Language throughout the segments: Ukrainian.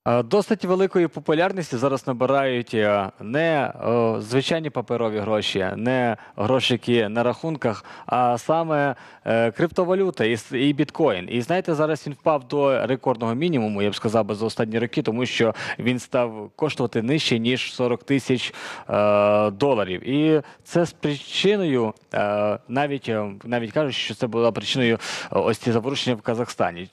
Досить великої популярності зараз набирають не звичайні паперові гроші, не грошики на рахунках, а саме криптовалюта і біткоін. І знаєте, зараз він впав до рекордного мінімуму, я б сказав би, за останні роки, тому що він став коштувати нижче, ніж 40 тисяч доларів. І це з причиною, навіть кажуть, що це була причиною ось ці заворушення в Казахстані.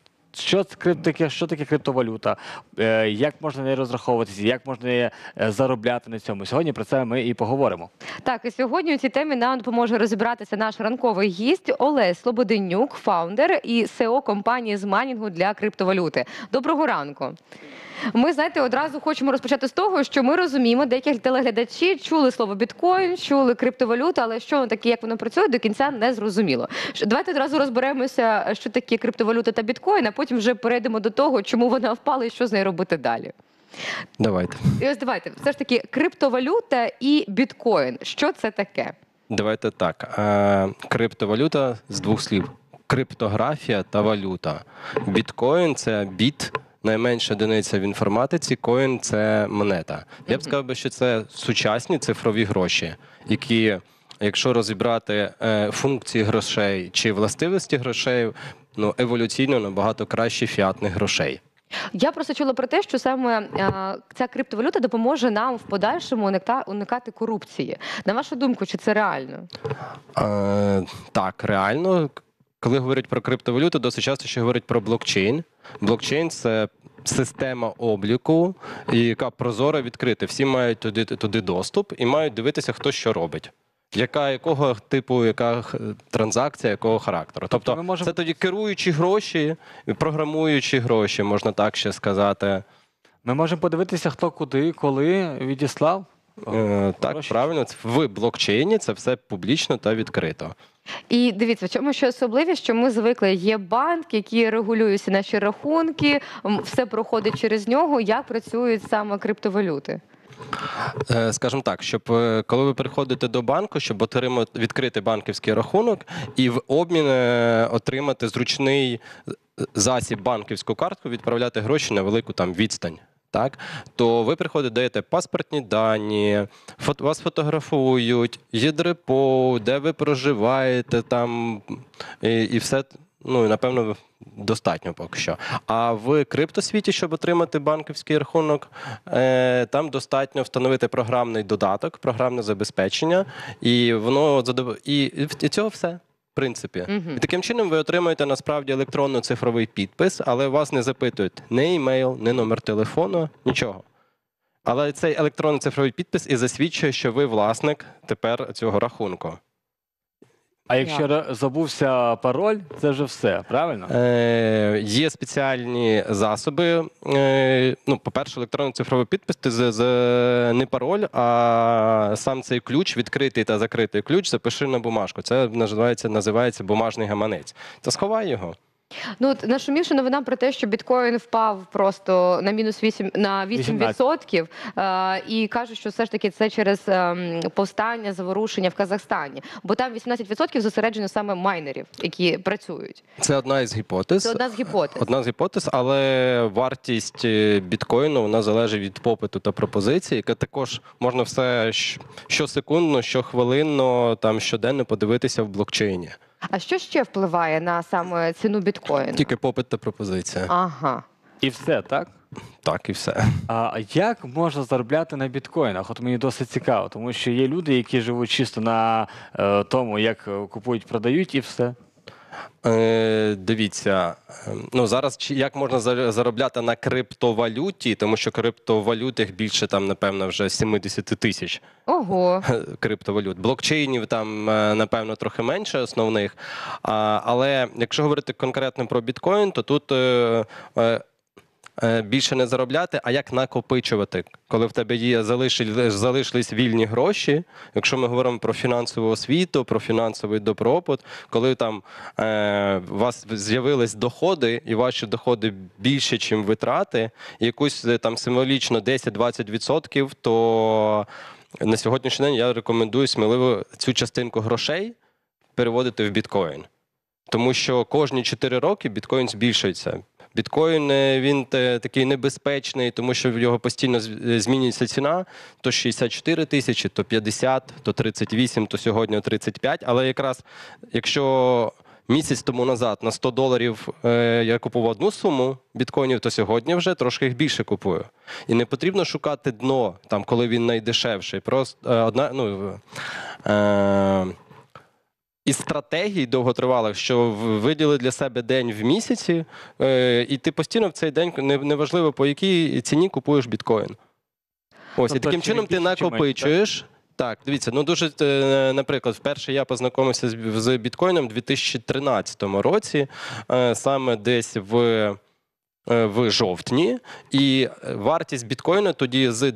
Що таке криптовалюта? Як можна нею розраховуватися? Як можна нею заробляти на цьому? Сьогодні про це ми і поговоримо. Так, і сьогодні у цій темі нам допоможе розібратися наш ранковий гість Олесь Слободенюк, фаундер і СЕО компанії з майнінгу для криптовалюти. Доброго ранку. Ми, знаєте, одразу хочемо розпочати з того, що ми розуміємо, деякі телеглядачі чули слово біткоін, чули криптовалюта, але що воно таке, як воно працює, до кінця не зрозуміло. Давайте одразу розберемося, що таке криптовалюта та біткоін, а потім вже перейдемо до того, чому вона впала і що з нею робити далі. Давайте. І ось давайте, все ж таки, криптовалюта і біткоін. Що це таке? Давайте так. Криптовалюта з двох слів. Криптографія та валюта. Біткоін – це біт, найменша одиниця в інформатиці, коін – це монета. Я б сказав, що це сучасні цифрові гроші, які, якщо розібрати функції грошей чи властивості грошей, еволюційно набагато краще фіатних грошей. Я просто чула про те, що саме ця криптовалюта допоможе нам в подальшому уникати корупції. На вашу думку, чи це реально? Так, реально. Коли говорять про криптовалюту, досить часто ще говорять про блокчейн. Блокчейн – це система обліку, яка прозора, відкрита. Всі мають туди доступ і мають дивитися, хто що робить. Якого типу, яка транзакція, якого характеру. Тобто це тоді керуючі гроші, програмуючі гроші, можна так ще сказати. Ми можемо подивитися, хто куди, коли відіслав? Так, гроші? правильно. В блокчейні це все публічно та відкрито. І дивіться, в чому ще особливість, що ми звикли, є банк, який регулює всі наші рахунки, все проходить через нього. Як працюють саме криптовалюти? Скажімо так, щоб коли ви приходите до банку, щоб відкрити банківський рахунок і в обмін отримати зручний засіб, банківську картку, відправляти гроші на велику відстань. Так, то ви приходите, даєте паспортні дані, вас фотографують, є дрепо, де ви проживаєте, і все, напевно, достатньо поки що. А в криптосвіті, щоб отримати банківський рахунок, там достатньо встановити програмний додаток, програмне забезпечення, і цього все. В принципі. І таким чином ви отримуєте насправді електронно-цифровий підпис, але вас не запитують ні імейл, ні номер телефону, нічого. Але цей електронно-цифровий підпис і засвідчує, що ви власник тепер цього рахунку. А якщо забувся пароль, це вже все, правильно? Є спеціальні засоби. По-перше, електронно-цифровий підпис – це не пароль, а сам цей ключ, відкритий та закритий ключ, запиши на бумажку. Це називається бумажний гаманець. Та сховай його. Нашумівши новинам про те, що біткоін впав просто на мінус 8%, і кажуть, що все ж таки це через повстання, заворушення в Казахстані. Бо там 18% зосереджено саме майнерів, які працюють. Це одна із гіпотез. Це одна з гіпотез. Одна з гіпотез, але вартість біткоїну, вона залежить від попиту та пропозиції, яка також можна все щосекундно, щохвилинно, щоденно подивитися в блокчейні. А що ще впливає на саме ціну біткоїну? Тільки попит та пропозиція. Ага. І все, так? Так, і все. А як можна заробляти на біткоїнах? От мені досить цікаво, тому що є люди, які живуть чисто на тому, як купують, продають, і все. Дивіться, зараз як можна заробляти на криптовалюті, тому що криптовалют їх більше, напевно, вже 70 тисяч. Ого. Криптовалют. Блокчейнів там, напевно, трохи менше основних. Але якщо говорити конкретно про біткоін, то тут більше не заробляти, а як накопичувати. Коли в тебе залишились вільні гроші, якщо ми говоримо про фінансову освіту, про фінансовий добробут, коли у вас з'явились доходи, і ваші доходи більше, ніж витрати, і якусь символічно 10-20%, то на сьогоднішній день я рекомендую сміливо цю частинку грошей переводити в біткоін. Тому що кожні 4 роки біткоін збільшується. Біткоін, він такий небезпечний, тому що в його постійно змінюється ціна. То 64 тисячі, то 50, то 38, то сьогодні 35. Але якраз, якщо місяць тому назад на $100 я купував одну суму біткоїнів, то сьогодні вже трошки їх більше купую. І не потрібно шукати дно, там, коли він найдешевший. Просто із стратегій довготривалих, що виділи для себе день в місяці, і ти постійно в цей день, неважливо по якій ціні, купуєш біткоін. Ось, і Тобто таким чином ти більше чи менше, накопичуєш. Так, дивіться, дуже, наприклад, вперше я познайомився з біткоїном у 2013 році, саме десь в жовтні, і вартість біткоїна тоді з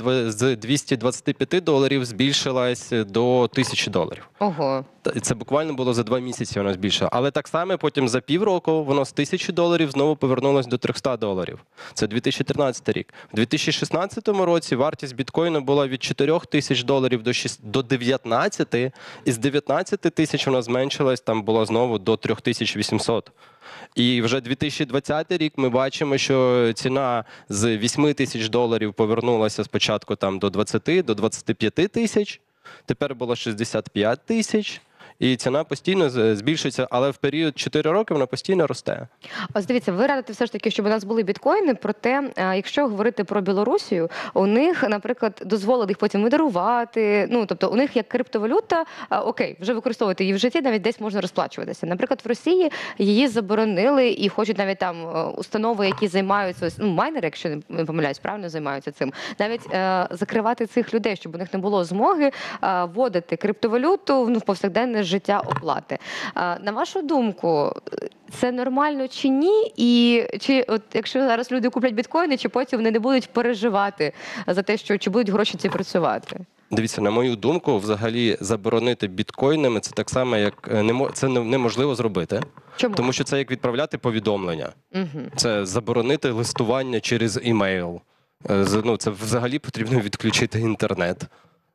$225 збільшилась до $1000. Ого. І це буквально було за 2 місяці воно збільшило. Але так само потім за півроку воно з $1000 знову повернулось до $300. Це 2013 рік. У 2016 році вартість біткоїну була від $4000 до 19, і з 19 тисяч вона зменшилась, там було знову до 3800. І вже 2020 рік ми бачимо, що ціна з $8000 повернулася спочатку там до 20, до 25 тисяч, тепер було 65 тисяч. І ціна постійно збільшується, але в період 4 роки вона постійно росте. Ось дивіться, ви радите все ж таки, щоб у нас були біткоїни, проте, якщо говорити про Білорусію, у них, наприклад, дозволили їх потім видарувати, тобто у них як криптовалюта, окей, вже використовувати її в житті, навіть десь можна розплачуватися. Наприклад, в Росії її заборонили і хочуть навіть там установи, які займаються, майнери, якщо не помиляюсь, правильно займаються цим, навіть закривати цих людей, щоб у них не було змоги вводити криптовалюту в повсякденне життя оплати. На вашу думку, це нормально чи ні? І чи якщо зараз люди куплять біткоїни, чи потім вони не будуть переживати за те, що чи будуть гроші ці працювати? Дивіться, на мою думку, взагалі заборонити біткоїнами це так само, як це неможливо зробити. Чому? Тому що це як відправляти повідомлення. Угу. Це заборонити листування через імейл. Це взагалі потрібно відключити інтернет.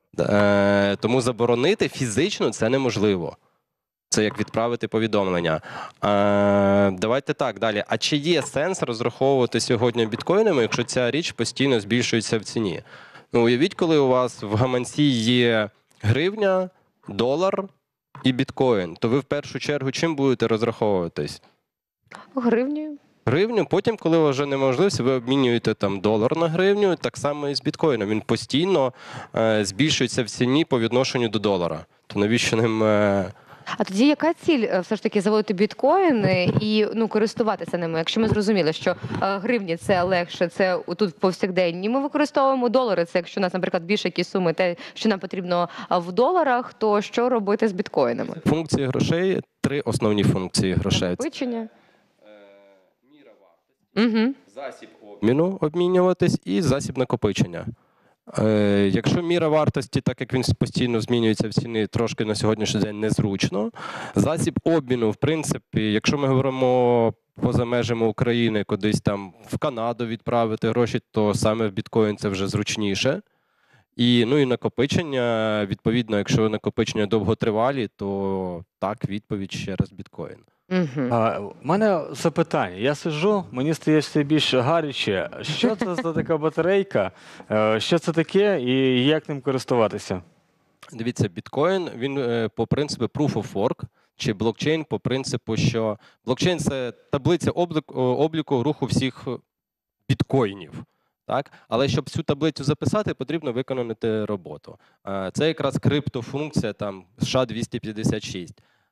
Тому заборонити фізично це неможливо. Це як відправити повідомлення. Давайте так, далі. А чи є сенс розраховувати сьогодні біткоїнами, якщо ця річ постійно збільшується в ціні? Уявіть, коли у вас в гаманці є гривня, долар і біткоін, то ви в першу чергу чим будете розраховуватись? Гривнею. Гривню, потім, коли вже неможливість, ви обмінюєте там долар на гривню, так само і з біткоїном. Він постійно збільшується в ціні по відношенню до долара. То навіщо ним... А тоді яка ціль все ж таки заводити біткоїни і користуватися ними? Якщо ми зрозуміли, що гривні це легше, це тут в повсякденні. Ми використовуємо долари, це якщо у нас, наприклад, більше якісь суми, те, що нам потрібно в доларах, то що робити з біткоїнами? Функції грошей, 3 основні функції грошей. Накопичення. Міра вартості, Угу. засіб обміну обмінюватись і засіб накопичення. Якщо міра вартості, так як він постійно змінюється в ціні, трошки на сьогоднішній день незручно. Засіб обміну, в принципі, якщо ми говоримо поза межами України, кудись там в Канаду відправити гроші, то саме в біткоін це вже зручніше. І накопичення, відповідно, якщо накопичення довготривалі, то так, відповідь ще раз біткоін. Угу. У мене запитання. Я сиджу, мені стає все більш гаряче. Що це за така батарейка? Що це таке і як ним користуватися? Дивіться, біткоін, він по принципу Proof of Work, чи блокчейн по принципу, що блокчейн – це таблиця обліку руху всіх біткоїнів. Так? Але щоб цю таблицю записати, потрібно виконати роботу. Це якраз криптофункція там SHA-256.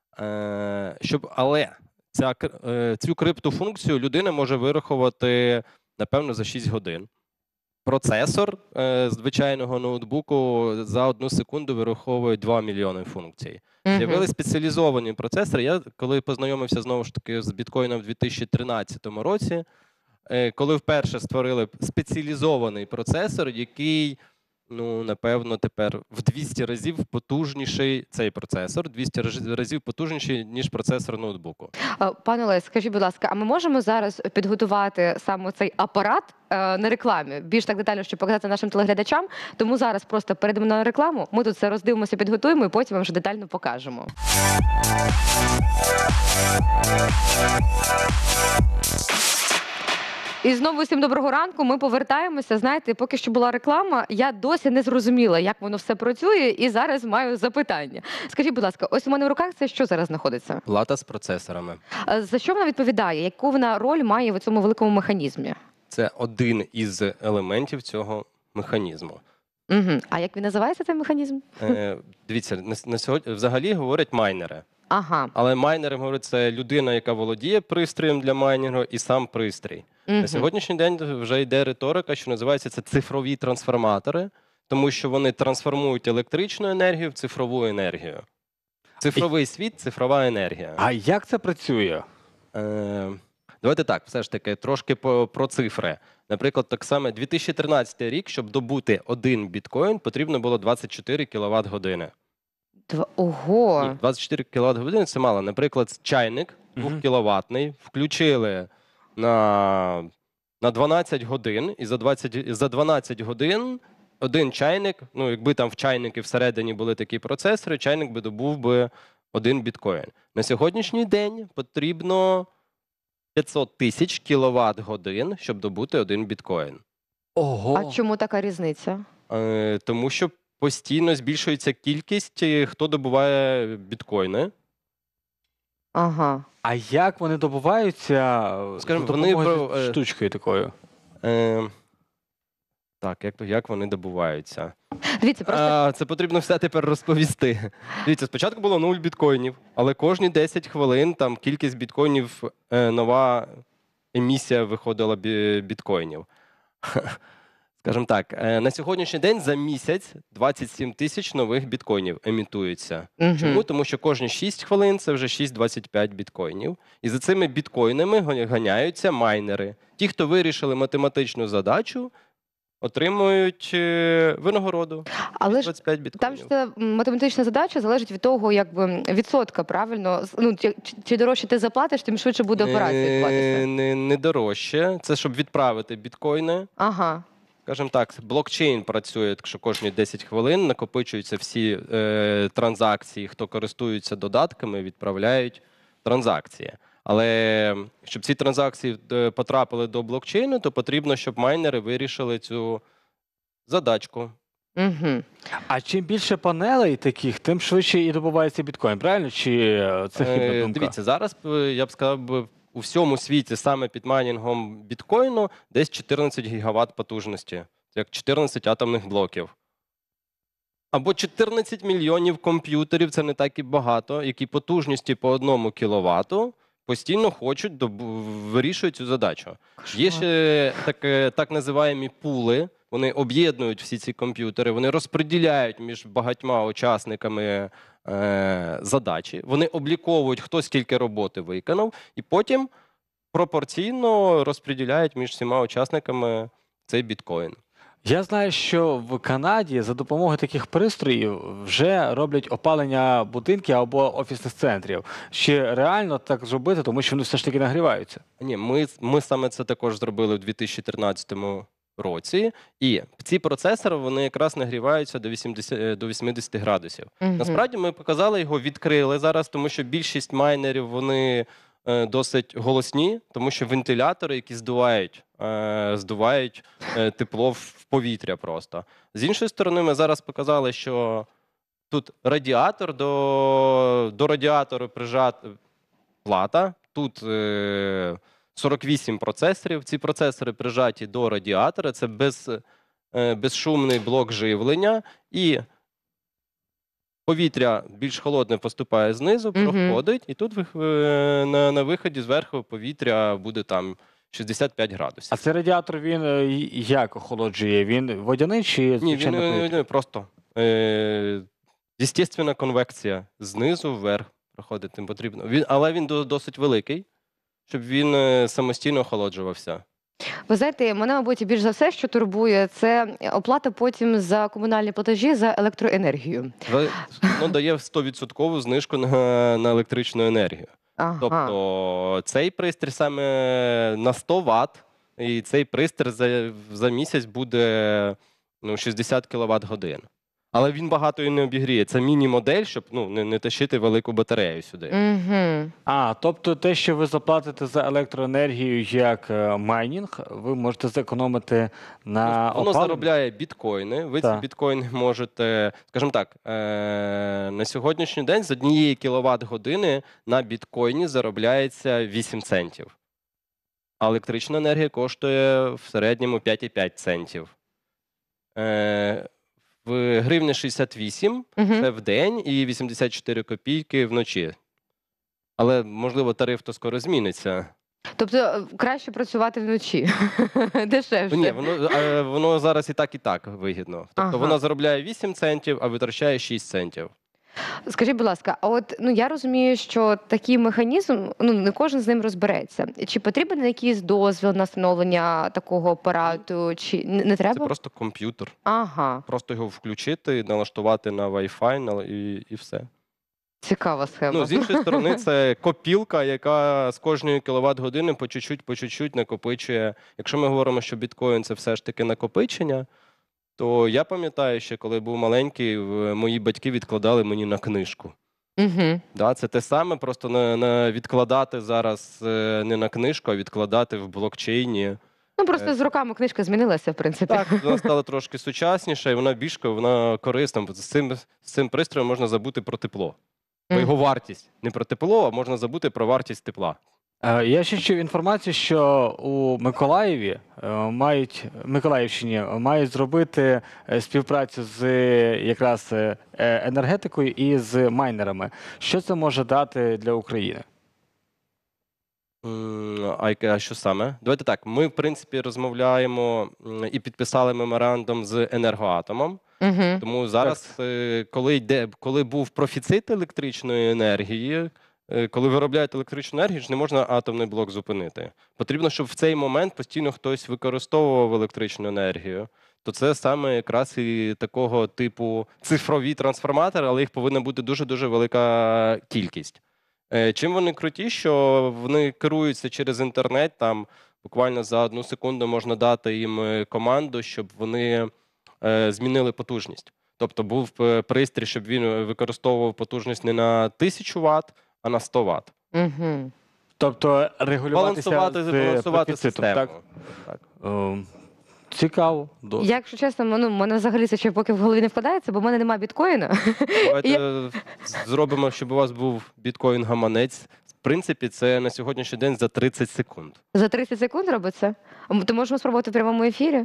Але цю криптофункцію людина може вирахувати, напевно, за 6 годин. Процесор звичайного ноутбуку за 1 секунду вираховує 2 мільйони функцій. З'явились спеціалізовані процесори. Я, коли познайомився знову ж таки з біткоїном в 2013 році, коли вперше створили спеціалізований процесор, який, напевно, тепер в 200 разів потужніший цей процесор, 200 разів потужніший, ніж процесор ноутбуку. Пане Олесь, скажіть, будь ласка, а ми можемо зараз підготувати саме цей апарат на рекламі? Більш так детально, щоб показати нашим телеглядачам. Тому зараз просто перейдемо на рекламу, ми тут все роздивимося, підготуємо і потім вам вже детально покажемо. І знову всім доброго ранку. Ми повертаємося. Знаєте, поки що була реклама, я досі не зрозуміла, як воно все працює, і зараз маю запитання. Скажіть, будь ласка, ось у мене в руках це що зараз знаходиться? Плата з процесорами. За що вона відповідає? Яку вона роль має в цьому великому механізмі? Це один із елементів цього механізму. Угу. А як він називається, цей механізм? Дивіться, на сьогодні взагалі говорять майнери. Ага. Але майнери, говорять, це людина, яка володіє пристроєм для майнінгу, і сам пристрій. На сьогоднішній день вже йде риторика, що називається це цифрові трансформатори, тому що вони трансформують електричну енергію в цифрову енергію. Цифровий світ, цифрова енергія. А як це працює? Давайте так, все ж таки, трошки про цифри. Наприклад, так само 2013 рік, щоб добути 1 біткоін, потрібно було 24 кВт години. Ого! Ні, 24 кВт години – це мало. Наприклад, чайник 2 кіловатний включили на 12 годин, і за 12 годин один чайник, ну якби там в чайники всередині були такі процесори, чайник би добув би 1 біткоін. На сьогоднішній день потрібно 500 тисяч кіловат годин, щоб добути 1 біткоін. Ого! А чому така різниця? Тому що постійно збільшується кількість, хто добуває біткоїни. Ага. А як вони добуваються Скажімо, за вони допомогою штучкою такою? Так, як вони добуваються? Дивіться, просто Це потрібно все тепер розповісти. Дивіться, спочатку було 0 біткоїнів, але кожні 10 хвилин там кількість біткоїнів, нова емісія виходила біткоїнів. Скажімо так, на сьогоднішній день за місяць 27 тисяч нових біткоїнів емітується. Чому? Тому що кожні 6 хвилин це вже 6,25 біткоїнів. І за цими біткоїнами ганяються майнери. Ті, хто вирішили математичну задачу, отримують винагороду. Але ж 25 біткоїнів. там ж ця математична задача залежить від того, якби відсотка, правильно? Ну, чи дорожче ти заплатиш, тим швидше буде операція відбуватися. Не дорожче. Це щоб відправити біткоїни. Ага. Скажімо так, блокчейн працює, що кожні 10 хвилин накопичуються всі транзакції, хто користується додатками, відправляють транзакції. Але щоб ці транзакції потрапили до блокчейну, то потрібно, щоб майнери вирішили цю задачку. Угу. А чим більше панелей таких, тим швидше і добувається біткоін, правильно? Чи це хибна думка? Дивіться, зараз, я б сказав, у всьому світі саме під майнінгом біткоїну десь 14 гігават потужності, як 14 атомних блоків. Або 14 мільйонів комп'ютерів, це не так і багато, які потужності по 1 кіловату постійно хочуть, вирішують цю задачу. Є ще так називаємо пули, вони об'єднують всі ці комп'ютери, вони розподіляють між багатьма учасниками задачі, вони обліковують, хто скільки роботи виконав, і потім пропорційно розподіляють між всіма учасниками цей біткоін. Я знаю, що в Канаді за допомогою таких пристроїв вже роблять опалення будинків або офісних центрів. Чи реально так зробити, тому що вони все ж таки нагріваються? Ні, ми саме це також зробили в 2013 році. І ці процесори, вони якраз нагріваються до 80 градусів. Насправді ми показали його, відкрили зараз, тому що більшість майнерів, вони досить голосні, тому що вентилятори, які здувають тепло в повітря просто. З іншої сторони, ми зараз показали, що тут радіатор, до радіатору прижата плата, тут 48 процесорів, ці процесори прижаті до радіатора, це безшумний блок живлення, і повітря більш холодне поступає знизу, проходить, і тут на виході зверху повітря буде там 65 градусів. А цей радіатор, він як охолоджує? Він водяний чи Ні, звичайно повітря? він просто естественна конвекція знизу вверх проходить, тим потрібно. Але він досить великий, щоб він самостійно охолоджувався. Ви знаєте, мене, мабуть, більш за все, що турбує, це оплата потім за комунальні платежі за електроенергію. Воно дає 100% знижку на електричну енергію. Ага. Тобто цей пристрій саме на 100 Вт, і цей пристрій за місяць буде 60 кВт годин. Але він багато і не обігріє. Це міні-модель, щоб не тащити велику батарею сюди. Угу. Тобто те, що ви заплатите за електроенергію як майнінг, ви можете зекономити на Воно опаленні? заробляє біткоїни. Ви ці Так. біткоїни можете, скажімо так, на сьогоднішній день з 1 кіловат-години на біткоїні заробляється 8 центів. А електрична енергія коштує в середньому 5,5 центів. В гривні 68 це в день і 84 копійки вночі. Але, можливо, тариф то скоро зміниться. Тобто краще працювати вночі. Дешевше. Ні, воно зараз і так вигідно. Тобто Ага. вона заробляє 8 центів, а витрачає 6 центів. Скажіть, будь ласка, а от я розумію, що такий механізм, не кожен з ним розбереться. Чи потрібен якийсь дозвіл на встановлення такого апарату, чи не Це треба? просто комп'ютер. Ага, Просто його включити, налаштувати на Wi-Fi і все. цікава схема. З іншої сторони, це копілка, яка з кожної кіловат-години по чуть-чуть накопичує. Якщо ми говоримо, що біткоін – це все ж таки накопичення, то я пам'ятаю, що коли був маленький, мої батьки відкладали мені на книжку. Угу. Да, це те саме, просто відкладати зараз не на книжку, а відкладати в блокчейні. Просто з роками книжка змінилася, в принципі. Так, вона стала трошки сучасніша, і вона корисна. З цим пристроєм можна забути про тепло. Про його вартість. Не про тепло, а можна забути про вартість тепла. Я ще чув інформацію, що у Миколаївщині мають зробити співпрацю з якраз енергетикою і з майнерами. Що це може дати для України? А що саме? Давайте так, ми, в принципі, розмовляємо і підписали меморандум з Енергоатомом. Угу. Тому зараз, коли був профіцит електричної енергії, коли виробляють електричну енергію, ж не можна атомний блок зупинити. Потрібно, щоб в цей момент постійно хтось використовував електричну енергію. То це саме якраз і такого типу цифрові трансформатори, але їх повинна бути дуже-дуже велика кількість. Чим вони круті, що вони керуються через інтернет, там буквально за 1 секунду можна дати їм команду, щоб вони змінили потужність. Тобто був пристрій, щоб він використовував потужність не на 1000 Вт, а на 100 Вт. Угу. Тобто регулюватися Балансувати профіцитом, систему. так? Цікаво. Досить. Якщо чесно, мене взагалі це ще поки в голові не вкладається, бо в мене немає біткоїна. Давайте зробимо, щоб у вас був біткоін-гаманець. В принципі, це на сьогоднішній день за 30 секунд. За 30 секунд робиться? То можемо спробувати в прямому ефірі?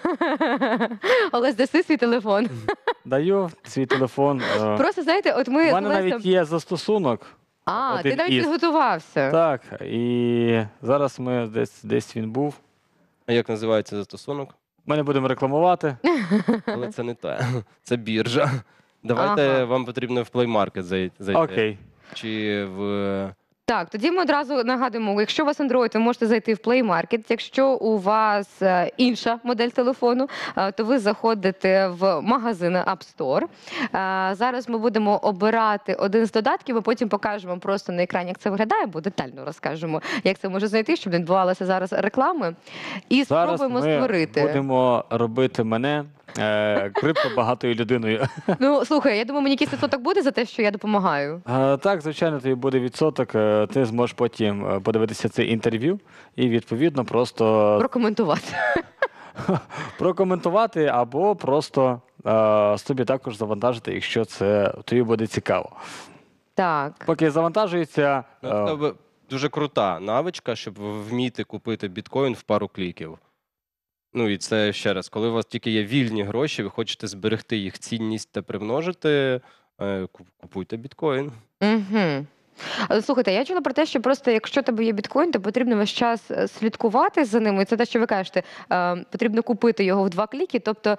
Олесь, даси свій телефон. Даю свій телефон. Просто, знаєте, от ми У з мене Олесем... навіть є застосунок. А, ти один навіть із. підготувався. Так, і зараз ми десь він був. А як називається застосунок? Ми не будемо рекламувати. Але це не те. Це біржа. Давайте Ага. вам потрібно в Play Market зайти. Окей. Чи в... Так, тоді ми одразу нагадуємо, якщо у вас Android, ви можете зайти в Play Market. Якщо у вас інша модель телефону, то ви заходите в магазин App Store. Зараз ми будемо обирати один з додатків, а потім покажемо просто на екрані, як це виглядає, бо детально розкажемо, як це може знайти, щоб не відбувалося зараз реклами. І Зараз спробуємо ми створити. будемо робити мене криптобагатою людиною. Ну, слухай, я думаю, мені якийсь відсоток буде за те, що я допомагаю. Так, звичайно, тобі буде відсоток. Ти зможеш потім подивитися це інтерв'ю і, відповідно, просто Прокоментувати. прокоментувати або просто собі також завантажити, якщо це тобі буде цікаво. Так. Поки завантажується, Це дуже крута навичка, щоб вміти купити біткоін в пару кліків. Ну і це ще раз, коли у вас тільки є вільні гроші, ви хочете зберегти їх цінність та примножити, купуйте біткоін. Угу. Слухайте, я чула про те, що просто якщо у тебе є біткоін, то потрібно весь час слідкувати за ним. І це те, що ви кажете, потрібно купити його в 2 кліки. Тобто,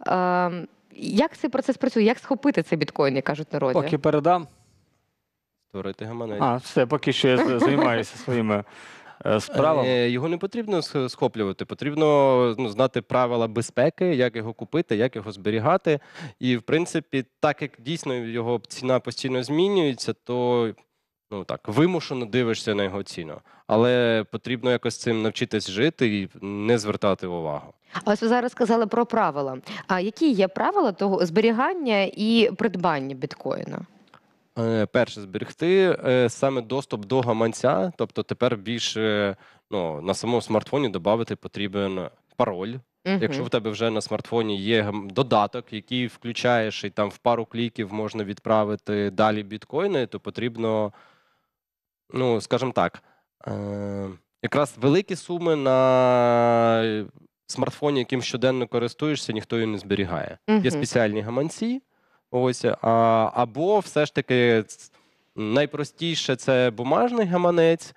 як цей процес працює? Як схопити цей біткоін, як кажуть народі? поки передам. Створити гаманець. Все, поки що я займаюся своїми справами. Його не потрібно схоплювати, потрібно знати правила безпеки, як його купити, як його зберігати. І, в принципі, так як дійсно його ціна постійно змінюється, то ну так, вимушено дивишся на його ціну. Але потрібно якось з цим навчитись жити і не звертати увагу. А ось ви зараз сказали про правила. А які є правила того зберігання і придбання біткоїна? Перше, зберегти саме доступ до гаманця, тобто тепер більше на самому смартфоні додати потрібен пароль. Якщо в тебе вже на смартфоні є додаток, який включаєш, і там в пару кліків можна відправити далі біткоїни, то потрібно, скажімо так, якраз великі суми на смартфоні, яким щоденно користуєшся, ніхто її не зберігає. Є спеціальні гаманці, ось, або все ж таки найпростіше – це бумажний гаманець,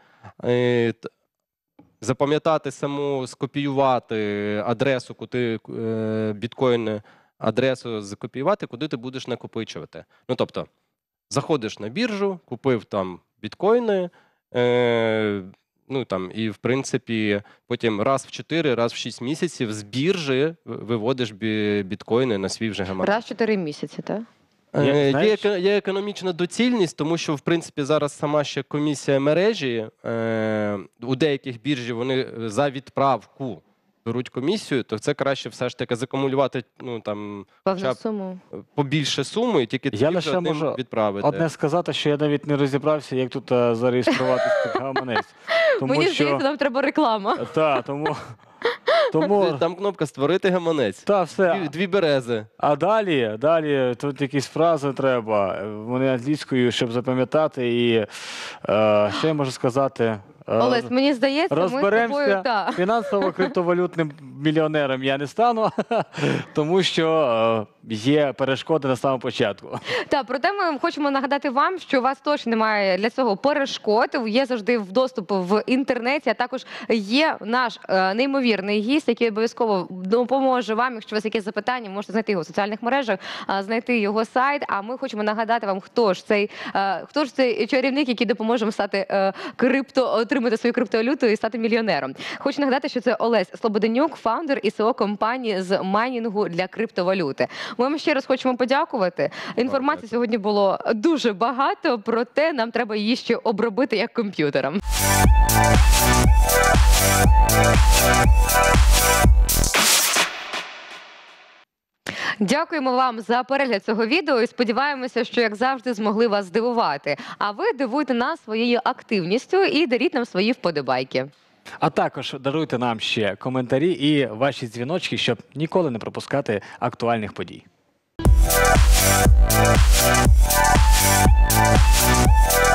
запам'ятати саму, скопіювати адресу, куди біткоїни, адресу закопіювати, куди ти будеш накопичувати. Тобто, заходиш на біржу, купив там біткоїни, і, в принципі, потім раз в 4, раз в 6 місяців з біржі виводиш біткоїни на свій вже гаманець. Раз в 4 місяці, так? Є економічна доцільність, тому що, в принципі, зараз сама ще комісія мережі, у деяких біржі вони за відправку беруть комісію, то це краще все ж таки закумулювати Певну суму. Побільше суми, і тільки Я тоді лише одним можу відправити. одне сказати, що я навіть не розібрався, як тут зареєструвати гаманець. Мені здається, нам треба реклама. Так, тому... Там кнопка «Створити гаманець». Та, все. Дві берези. А далі тут якісь фрази треба. Вони англійською, щоб запам'ятати. І що я можу сказати? Олесь, мені здається, ми з тобою... Розберемося. Фінансово-криптовалютним мільйонером я не стану, тому що є перешкоди на самому початку. Так, проте ми хочемо нагадати вам, що у вас точно немає для цього перешкод, є завжди доступ в інтернеті, а також є наш неймовірний гість, який обов'язково допоможе вам, якщо у вас якісь запитання, можете знайти його в соціальних мережах, знайти його сайт, а ми хочемо нагадати вам, хто ж цей чарівник, який допоможе вам стати отримати свою криптовалюту і стати мільйонером. Хочу нагадати, що це Олесь Слободенюк, фаундер і СЕО компанії з майнінгу для криптовалюти. Ми вам ще раз хочемо подякувати. Інформації сьогодні було дуже багато, проте нам треба її ще обробити як комп'ютером. Дякуємо вам за перегляд цього відео і сподіваємося, що, як завжди, змогли вас здивувати. А ви дивуйте нас своєю активністю і даріть нам свої вподобайки. А також даруйте нам ще коментарі і ваші дзвіночки, щоб ніколи не пропускати актуальних подій.